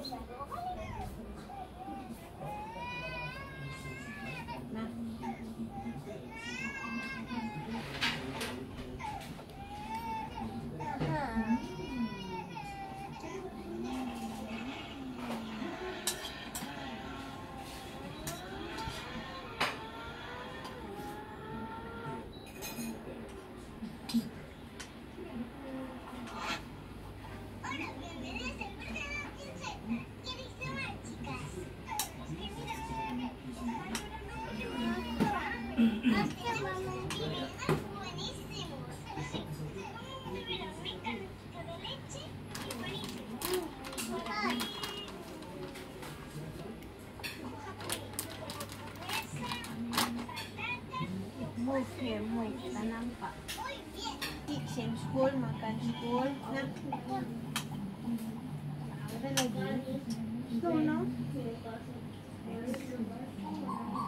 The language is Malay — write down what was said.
Nah. Move here, move. Tak nampak. Eat same school, makan school. Nah. Ada lagi. No, no.